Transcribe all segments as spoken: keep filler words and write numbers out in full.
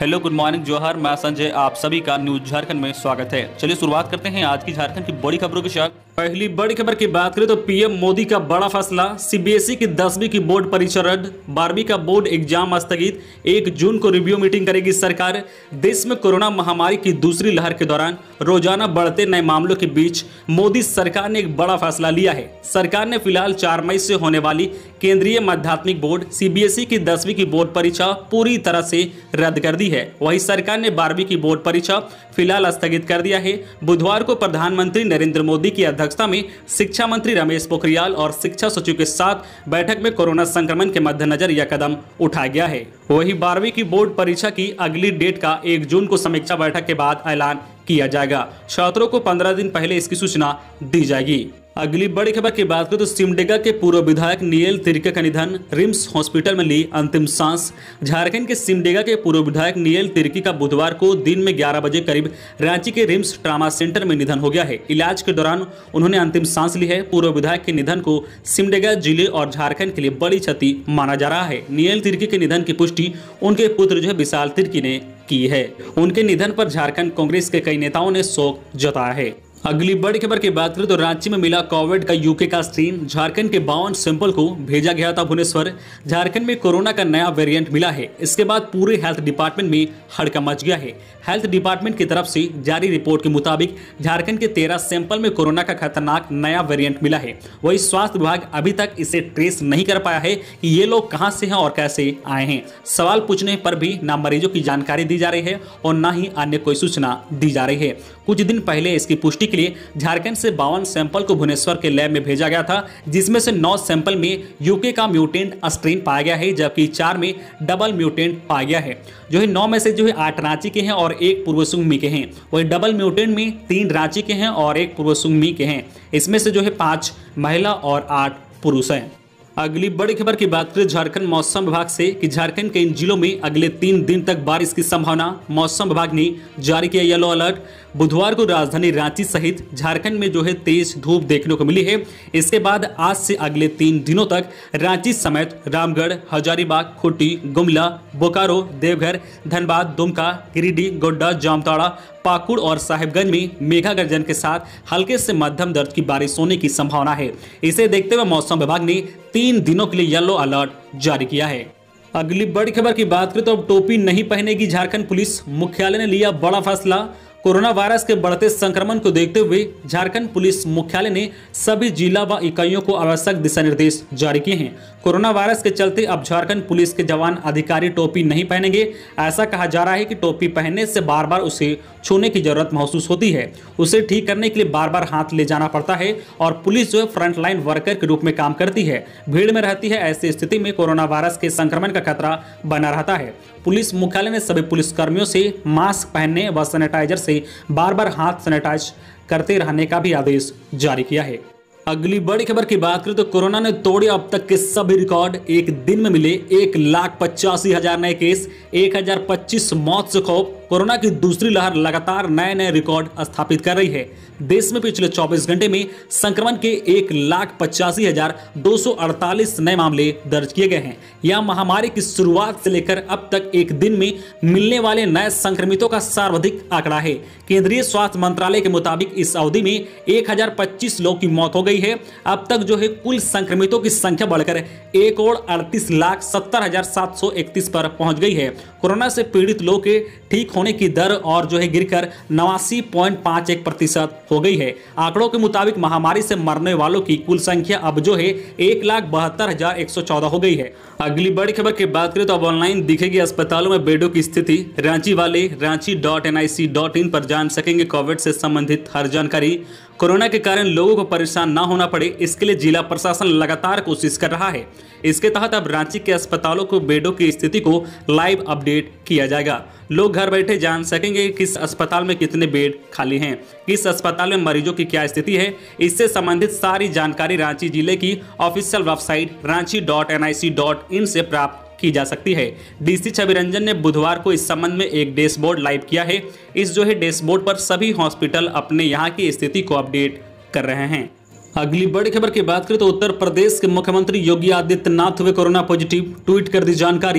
Hello, good morning, जोहर। मैं संजय, आप सभी का न्यूज झारखंड में स्वागत है। चलिए शुरुआत करते हैं आज की झारखंड की बड़ी खबरों के साथ। पहली बड़ी खबर की बात करें तो पीएम मोदी का बड़ा फैसला, सीबीएसई की दसवीं की बोर्ड परीक्षा रद्द, बारहवीं का बोर्ड एग्जाम स्थगित, एक जून को रिव्यू मीटिंग करेगी सरकार। देश में कोरोना महामारी की दूसरी लहर के दौरान रोजाना बढ़ते नए मामलों के बीच मोदी सरकार ने एक बड़ा फैसला लिया है। सरकार ने फिलहाल चार मई से होने वाली केंद्रीय माध्यमिक बोर्ड सीबीएसई की दसवीं की बोर्ड परीक्षा पूरी तरह से रद्द कर दी है। वहीं सरकार ने बारहवीं की बोर्ड परीक्षा फिलहाल स्थगित कर दिया है। बुधवार को प्रधानमंत्री नरेंद्र मोदी की अध्यक्षता में शिक्षा मंत्री रमेश पोखरियाल और शिक्षा सचिव के साथ बैठक में कोरोना संक्रमण के मद्देनजर यह कदम उठाया गया है। वहीं बारहवीं की बोर्ड परीक्षा की अगली डेट का एक जून को समीक्षा बैठक के बाद ऐलान किया जाएगा। छात्रों को पंद्रह दिन पहले इसकी सूचना दी जाएगी। अगली बड़ी खबर की बात करें तो सिमडेगा के पूर्व विधायक नील तिर्की का निधन, रिम्स हॉस्पिटल में ली अंतिम सांस। झारखंड के सिमडेगा के पूर्व विधायक नील तिर्की का बुधवार को दिन में ग्यारह बजे करीब रांची के रिम्स ट्रामा सेंटर में निधन हो गया है। इलाज के दौरान उन्होंने अंतिम सांस ली है। पूर्व विधायक के निधन को सिमडेगा जिले और झारखंड के लिए बड़ी क्षति माना जा रहा है। नील तिर्की के निधन की पुष्टि उनके पुत्र जो है विशाल तिर्की ने की है। उनके निधन पर झारखंड कांग्रेस के कई नेताओं ने शोक जताया है। अगली बड़ी खबर की बात करें तो रांची में मिला कोविड का यूके का स्ट्रेन, झारखंड के बावन सैंपल को भेजा गया था भुवनेश्वर। झारखंड में कोरोना का नया वेरिएंट मिला है। इसके बाद पूरे हेल्थ डिपार्टमेंट में हड़कंप मच गया है। हेल्थ डिपार्टमेंट की तरफ से जारी रिपोर्ट के मुताबिक झारखंड के तेरह सैंपल में कोरोना का खतरनाक नया वेरिएंट मिला है। वही स्वास्थ्य विभाग अभी तक इसे ट्रेस नहीं कर पाया है कि ये लोग कहां से हैं और कैसे आए हैं। सवाल पूछने पर भी न मरीजों की जानकारी दी जा रही है और न ही अन्य कोई सूचना दी जा रही है। कुछ दिन पहले इसकी पुष्टि के लिए झारखंड से बावन सैंपल को भुवनेश्वर के लैब में भेजा गया था, जिसमें से नौ सैंपल में यूके का म्यूटेंट स्ट्रेन पाया गया है, जबकि चार में डबल म्यूटेंट पाया गया है। जो है नौ में से जो है आठ रांची के हैं और एक पूर्व सुंगमी के हैं। वही डबल म्यूटेंट में तीन रांची के हैं और एक पूर्व सुंगमी के हैं। इसमें से जो है पांच महिला और आठ पुरुष हैं। अगली बड़ी खबर की बात करें झारखंड मौसम विभाग से कि झारखंड के इन जिलों में अगले तीन दिन तक बारिश की संभावना। मौसम विभाग ने जारी किया येलो अलर्ट। बुधवार को राजधानी रांची सहित झारखंड में जो है तेज धूप देखने को मिली है। इसके बाद आज से अगले तीन दिनों तक रांची समेत रामगढ़, हजारीबाग, खूंटी, गुमला, बोकारो, देवघर, धनबाद, दुमका, गिरिडीह, गोड्डा, जामताड़ा, पाकुड़ और साहिबगंज में मेघा गर्जन के साथ हल्के से मध्यम दर्ज की बारिश होने की संभावना है। इसे देखते हुए मौसम विभाग ने तीन दिनों के लिए येलो अलर्ट जारी किया है। अगली बड़ी खबर की बात करें तो अब टोपी नहीं पहनेगी झारखंड पुलिस, मुख्यालय ने लिया बड़ा फैसला। कोरोना वायरस के बढ़ते संक्रमण को देखते हुए झारखंड पुलिस मुख्यालय ने सभी जिला व इकाइयों को आवश्यक दिशा निर्देश जारी किए हैं। कोरोना वायरस के चलते अब झारखंड पुलिस के जवान अधिकारी टोपी नहीं पहनेंगे। ऐसा कहा जा रहा है कि टोपी पहनने से बार बार उसे छूने की जरूरत महसूस होती है। उसे ठीक करने के लिए बार बार हाथ ले जाना पड़ता है और पुलिस जो है फ्रंटलाइन वर्कर के रूप में काम करती है, भीड़ में रहती है। ऐसी स्थिति में कोरोना वायरस के संक्रमण का खतरा बना रहता है। पुलिस मुख्यालय ने सभी पुलिसकर्मियों से मास्क पहनने व सैनिटाइजर से बार बार हाथ सैनिटाइज करते रहने का भी आदेश जारी किया है। अगली बड़ी खबर की बात करें तो कोरोना ने तोड़े अब तक के सभी रिकॉर्ड। एक दिन में मिले एक लाख पचासी हजार नए केस, एक हजार पच्चीस मौत से खौफ। कोरोना की दूसरी लहर लगातार नए नए रिकॉर्ड स्थापित कर रही है। देश में पिछले चौबीस घंटे में संक्रमण के एक लाख पचासी हजार दो सौ अड़तालीस नए मामले दर्ज किए गए हैं। यह महामारी की शुरुआत से लेकर अब तक एक दिन में मिलने वाले नए संक्रमितों का सर्वाधिक आंकड़ा है। केंद्रीय स्वास्थ्य मंत्रालय के मुताबिक इस अवधि में एक हजार पच्चीस लोग की मौत हो गई है। अब तक जो है कुल संक्रमितों की संख्या बढ़कर एक करोड़ अड़तीस लाख सत्तर हजार सात सौ इकतीस पर पहुंच गई है। कोरोना से पीड़ित लोगों के ठीक होने की दर और जो है गिरकर नवासी पॉइंट पांच एक प्रतिशत हो गई है। आंकड़ों के मुताबिक महामारी से मरने वालों की कुल संख्या अब जो है एक लाख बहत्तर हजार एक सौ चौदह हो गई है। अगली बड़ी खबर की बात करें तो अब ऑनलाइन दिखेगी अस्पतालों में बेडों की स्थिति। रांची वाले Ranchi dot N I C dot in पर जान सकेंगे कोविड से संबंधित हर जानकारी। कोरोना के कारण लोगों को परेशान ना होना पड़े, इसके लिए जिला प्रशासन लगातार कोशिश कर रहा है। इसके तहत अब रांची के अस्पतालों को बेडों की स्थिति को लाइव अपडेट किया जाएगा। लोग घर बैठे जान सकेंगे किस अस्पताल में कितने बेड खाली हैं, किस अस्पताल में मरीजों की क्या स्थिति है। इससे संबंधित सारी जानकारी रांची जिले की official website Ranchi dot N I C dot in से प्राप्त की जा सकती है। डीसी छवि रंजन ने बुधवार को इस संबंध में एक डैशबोर्ड लाइव किया है। इस जो है डैशबोर्ड पर सभी हॉस्पिटल अपने यहाँ की स्थिति को अपडेट कर रहे हैं। अगली बड़ी खबर की बात करें तो उत्तर प्रदेश के मुख्यमंत्री योगी आदित्यनाथ हुए कोरोना पॉजिटिव, ट्वीट कर दी जानकारी।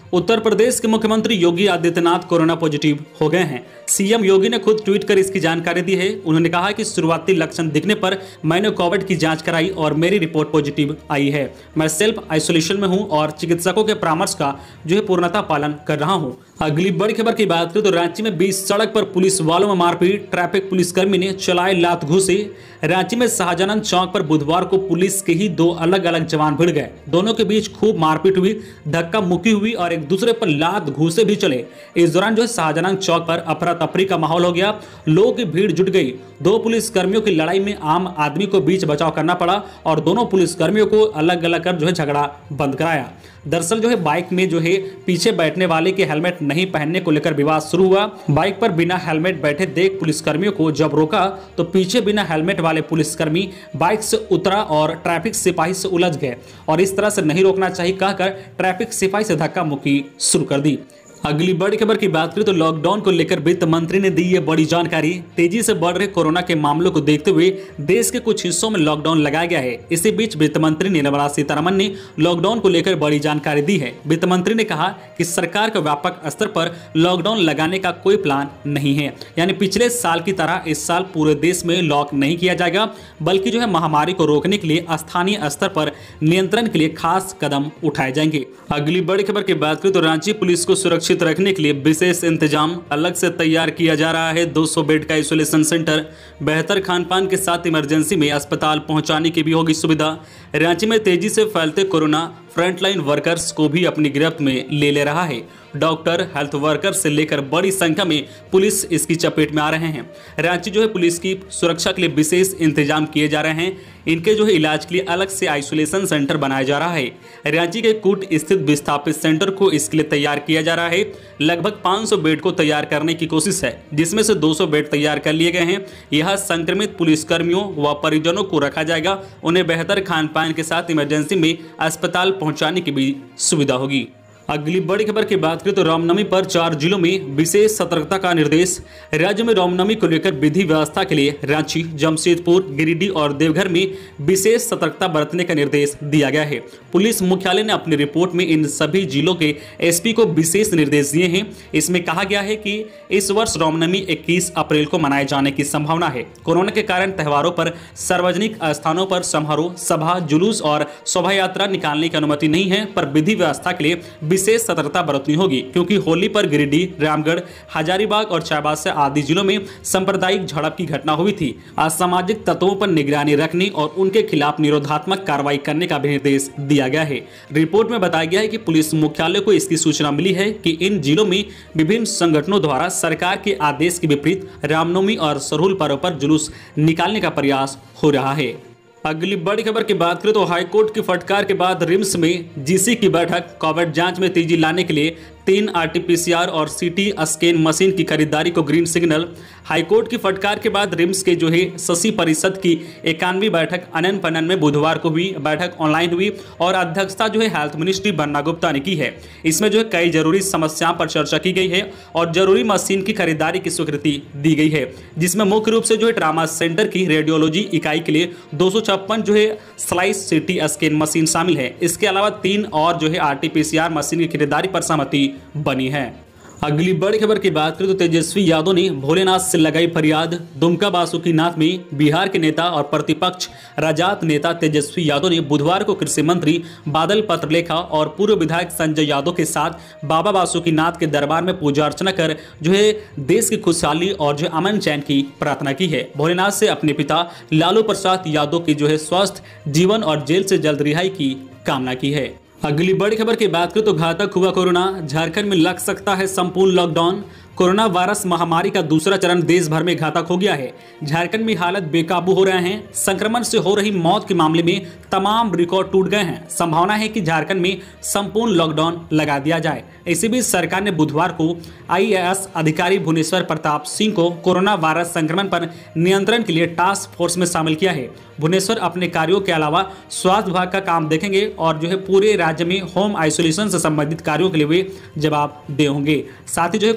उत्तर प्रदेश के मुख्यमंत्री योगी आदित्यनाथ कोरोना पॉजिटिव हो गए हैं। सीएम योगी ने खुद ट्वीट कर इसकी जानकारी दी है। उन्होंने कहा कि शुरुआती लक्षण दिखने पर मैंने कोविड की जांच कराई और मेरी रिपोर्ट पॉजिटिव आई है। मैं सेल्फ आइसोलेशन में हूं और चिकित्सकों के परामर्श का जो है पूर्णतः पालन कर रहा हूं। अगली बड़ी खबर की बात करें तो रांची में बीच सड़क पर पुलिस वालों में मारपीट, ट्रैफिक पुलिसकर्मी ने चलाए लात घूसे। रांची में शाहजहां चौक पर बुधवार को पुलिस के ही दो अलग अलग जवान भिड़ गए। दोनों के बीच खूब मारपीट हुई, धक्का मुक्की हुई और एक दूसरे पर लात घूसे भी चले। इस दौरान जो है शाहजहां चौक पर अफरा तफरी का माहौल हो गया, लोगों की भीड़ जुट गई। दो पुलिसकर्मियों की लड़ाई में आम आदमी को बीच बचाव करना पड़ा और दोनों पुलिसकर्मियों को अलग अलग कर जो है झगड़ा बंद कराया। दरअसल जो है बाइक में जो है पीछे बैठने वाले के हेलमेट नहीं पहनने को लेकर विवाद शुरू हुआ। बाइक पर बिना हेलमेट बैठे देख पुलिसकर्मियों को जब रोका तो पीछे बिना हेलमेट वाले पुलिसकर्मी बाइक से उतरा और ट्रैफिक सिपाही से उलझ गए और इस तरह से नहीं रोकना चाहिए कहकर ट्रैफिक सिपाही से धक्का मुक्की शुरू कर दी। अगली बड़ी खबर की बात करें तो लॉकडाउन को लेकर वित्त मंत्री ने दी ये बड़ी जानकारी। तेजी से बढ़ रहे कोरोना के मामलों को देखते हुए देश के कुछ हिस्सों में लॉकडाउन लगाया गया है। इसी बीच वित्त मंत्री निर्मला सीतारमण ने लॉकडाउन को लेकर बड़ी जानकारी दी है। वित्त मंत्री ने कहा कि सरकार का व्यापक स्तर पर लॉकडाउन लगाने का कोई प्लान नहीं है, यानी पिछले साल की तरह इस साल पूरे देश में लॉक नहीं किया जाएगा, बल्कि जो है महामारी को रोकने के लिए स्थानीय स्तर पर नियंत्रण के लिए खास कदम उठाए जाएंगे। अगली बड़ी खबर की बात करें तो रांची पुलिस को सुरक्षित रखने के लिए विशेष इंतजाम अलग से तैयार किया जा रहा है। दो सौ बेड का आइसोलेशन सेंटर, बेहतर खान पान के साथ इमरजेंसी में अस्पताल पहुंचाने की भी होगी सुविधा। रांची में तेजी से फैलते कोरोना फ्रंटलाइन वर्कर्स को भी अपनी गिरफ्त में ले ले रहा है। डॉक्टर, हेल्थ वर्कर से लेकर बड़ी संख्या में पुलिस इसकी चपेट में आ रहे हैं। रांची जो है पुलिस की सुरक्षा के लिए विशेष इंतजाम किए जा रहे हैं। इनके जो है इलाज के लिए अलग से आइसोलेशन सेंटर बनाया जा रहा है। रांची के कूट स्थित विस्थापित सेंटर को इसके लिए तैयार किया जा रहा है। लगभग पाँच सौ बेड को तैयार करने की कोशिश है, जिसमें से दो सौ बेड तैयार कर लिए गए हैं। यहाँ संक्रमित पुलिसकर्मियों व परिजनों को रखा जाएगा। उन्हें बेहतर खान पान के साथ इमरजेंसी में अस्पताल पहुंचाने की भी सुविधा होगी। अगली बड़ी खबर की बात करें तो रामनवमी पर चार जिलों में विशेष सतर्कता का निर्देश। राज्य में रामनवमी को लेकर विधि व्यवस्था के लिए रांची, जमशेदपुर, गिरिडीह और देवघर में विशेष सतर्कता बरतने का निर्देश दिया गया है। पुलिस मुख्यालय ने अपनी रिपोर्ट में इन सभी जिलों के एसपी को विशेष निर्देश दिए हैं। इसमें कहा गया है कि इस वर्ष रामनवमी इक्कीस अप्रैल को मनाए जाने की संभावना है। कोरोना के कारण त्योहारों पर सार्वजनिक स्थानों पर समारोह, सभा, जुलूस और शोभा यात्रा निकालने की अनुमति नहीं है, पर विधि व्यवस्था के लिए विशेष सतर्कता बरतनी होगी, क्योंकि होली पर गिरिडीह, रामगढ़, हजारीबाग और चाईबासा आदि जिलों में सांप्रदायिक झड़प की घटना हुई थी। असामाजिक तत्वों पर निगरानी रखने और उनके खिलाफ निरोधात्मक कार्रवाई करने का भी निर्देश दिया गया है। रिपोर्ट में बताया गया है कि पुलिस मुख्यालय को इसकी सूचना मिली है कि इन जिलों में विभिन्न संगठनों द्वारा सरकार के आदेश के विपरीत रामनवमी और सरहुल पर्व पर जुलूस निकालने का प्रयास हो रहा है। अगली बड़ी खबर की बात करें तो हाईकोर्ट की फटकार के बाद रिम्स में जीसी की बैठक। कोविड जांच में तेजी लाने के लिए तीन आरटीपीसीआर और सीटी स्कैन मशीन की खरीदारी को ग्रीन सिग्नल। हाईकोर्ट की फटकार के बाद रिम्स के जो है शशि परिषद की इक्यानवी बैठक अनन पनन में बुधवार को हुई। बैठक ऑनलाइन हुई और अध्यक्षता जो है हेल्थ मिनिस्ट्री बन्ना गुप्ता ने की है। इसमें जो है कई जरूरी समस्याओं पर चर्चा की गई है और जरूरी मशीन की खरीदारी की स्वीकृति दी गई है, जिसमें मुख्य रूप से जो है ट्रामा सेंटर की रेडियोलॉजी इकाई के लिए दो सौ छप्पन जो है स्लाइस सीटी स्कैन मशीन शामिल है। इसके अलावा तीन और जो है आरटीपीसीआर मशीन की खरीदारी पर सहमति बनी है। अगली बड़ी खबर की बात करें तो तेजस्वी यादव ने भोलेनाथ से लगाई फरियाद। दुमका बासुकीनाथ में बिहार के नेता और प्रतिपक्ष राजद नेता तेजस्वी यादव ने बुधवार को कृषि मंत्री बादल पत्रलेखा और पूर्व विधायक संजय यादव के साथ बाबा बासुकीनाथ के दरबार में पूजा अर्चना कर जो है देश की खुशहाली और जो अमन चैन की प्रार्थना की है। भोलेनाथ से अपने पिता लालू प्रसाद यादव की जो है स्वस्थ जीवन और जेल से जल्द रिहाई की कामना की है। अगली बड़ी खबर की बात करें तो घातक हुआ कोरोना। झारखंड में लग सकता है संपूर्ण लॉकडाउन। कोरोना वायरस महामारी का दूसरा चरण देश भर में घातक हो गया है। झारखंड में हालत बेकाबू हो रहे हैं। संक्रमण से हो रही मौत के मामले में तमाम रिकॉर्ड टूट गए हैं। संभावना है कि झारखंड में संपूर्ण लॉकडाउन लगा दिया जाए। इसी बीच सरकार ने बुधवार को आईएएस अधिकारी भुवनेश्वर प्रताप सिंह को कोरोना वायरस संक्रमण पर नियंत्रण के लिए टास्क फोर्स में शामिल किया है। भुवनेश्वर अपने कार्यों के अलावा स्वास्थ्य विभाग का काम देखेंगे और जो है पूरे राज्य में होम आइसोलेशन से संबंधित कार्यों के लिए वे जवाबदेह होंगे। साथ ही जो है कोरोना वायरस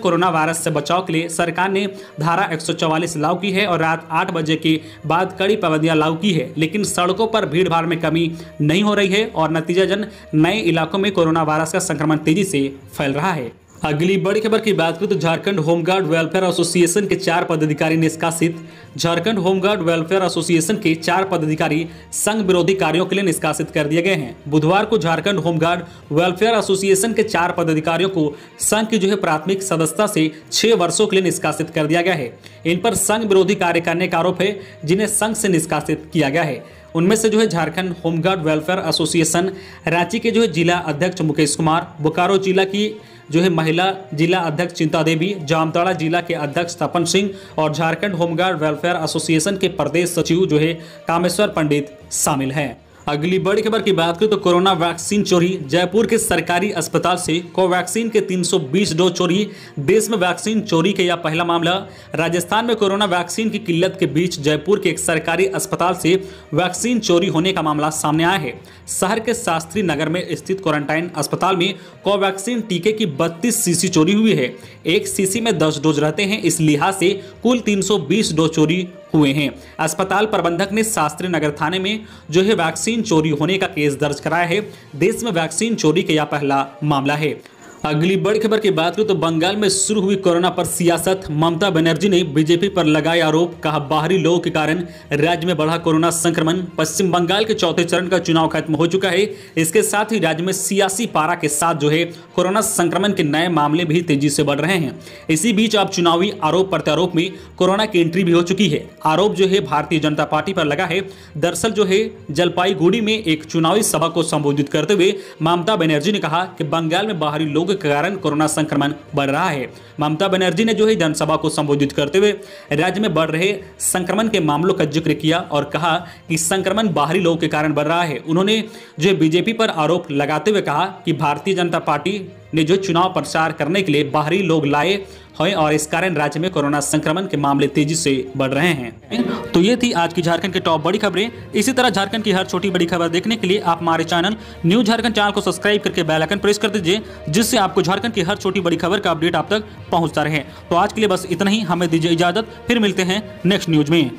वायरस से बचाव के लिए सरकार ने धारा एक सौ चौवालीस लागू की है और रात आठ बजे के बाद कड़ी पाबंदियां लागू की है, लेकिन सड़कों पर भीड़ भाड़ में कमी नहीं हो रही है और नतीजतन नए इलाकों में कोरोना वायरस का संक्रमण तेजी से फैल रहा है। अगली बड़ी खबर की बात करें तो झारखंड होमगार्ड वेलफेयर एसोसिएशन के चार पदाधिकारी निष्कासित। झारखंड होमगार्ड वेलफेयर एसोसिएशन के चार पदाधिकारी संघ विरोधी कार्यों के लिए निष्कासित कर दिए गए हैं। बुधवार को झारखंड होमगार्ड वेलफेयर एसोसिएशन के चार पदाधिकारियों को संघ की जो है प्राथमिक सदस्यता से छह वर्षों के लिए निष्कासित कर दिया गया है। इन पर संघ विरोधी कार्य करने का आरोप है, जिन्हें संघ से निष्कासित किया गया है। उनमें से जो है Jharkhand home guard welfare association Ranchi के जो है जिला अध्यक्ष मुकेश कुमार, बोकारो जिला की जो है महिला जिला अध्यक्ष चिंता देवी, जामताड़ा जिला के अध्यक्ष तपन सिंह और झारखंड होमगार्ड वेलफेयर एसोसिएशन के प्रदेश सचिव जो है कामेश्वर पंडित शामिल हैं। अगली बड़ी खबर की बात करें तो कोरोना वैक्सीन चोरी। जयपुर के सरकारी अस्पताल से कोवैक्सीन के तीन सौ बीस डोज चोरी। देश में वैक्सीन चोरी के यह पहला मामला। राजस्थान में कोरोना वैक्सीन की किल्लत के बीच जयपुर के एक सरकारी अस्पताल से वैक्सीन चोरी होने का मामला सामने आया है। शहर के शास्त्री नगर में स्थित क्वारंटाइन अस्पताल में कोवैक्सीन टीके की बत्तीस सीसी चोरी हुई है। एक सीसी में दस डोज रहते हैं, इस लिहाज से कुल तीन सौ बीस डोज चोरी हुए हैं। अस्पताल प्रबंधक ने शास्त्री नगर थाने में जो है वैक्सीन चोरी होने का केस दर्ज कराया है। देश में वैक्सीन चोरी का यह पहला मामला है। अगली बड़ी खबर की बात करें तो बंगाल में शुरू हुई कोरोना पर सियासत। ममता बनर्जी ने बीजेपी पर लगाए आरोप, कहा बाहरी लोगों के कारण राज्य में बढ़ा कोरोना संक्रमण। पश्चिम बंगाल के चौथे चरण का चुनाव खत्म हो चुका है। इसके साथ ही राज्य में सियासी पारा के साथ जो है कोरोना संक्रमण के नए मामले भी तेजी से बढ़ रहे हैं। इसी बीच अब चुनावी आरोप प्रत्यारोप में कोरोना की एंट्री भी हो चुकी है। आरोप जो है भारतीय जनता पार्टी पर लगा है। दरअसल जो है जलपाईगुड़ी में एक चुनावी सभा को संबोधित करते हुए ममता बनर्जी ने कहा कि बंगाल में बाहरी लोग के कारण कोरोना संक्रमण बढ़ रहा है। ममता बनर्जी ने जो है जनसभा को संबोधित करते हुए राज्य में बढ़ रहे संक्रमण के मामलों का जिक्र किया और कहा कि संक्रमण बाहरी लोगों के कारण बढ़ रहा है। उन्होंने जो बीजेपी पर आरोप लगाते हुए कहा कि भारतीय जनता पार्टी ने जो चुनाव प्रचार करने के लिए बाहरी लोग लाए हैं और इस कारण राज्य में कोरोना संक्रमण के मामले तेजी से बढ़ रहे हैं। तो ये थी आज की झारखंड की टॉप बड़ी खबरें। इसी तरह झारखंड की हर छोटी बड़ी खबर देखने के लिए आप हमारे चैनल न्यूज झारखंड चैनल को सब्सक्राइब करके बेल आइकन प्रेस कर दीजिए, जिससे आपको झारखंड की हर छोटी बड़ी खबर का अपडेट आप तक पहुंचता रहे। तो आज के लिए बस इतना ही, हमें दीजिए इजाजत, फिर मिलते हैं नेक्स्ट न्यूज में।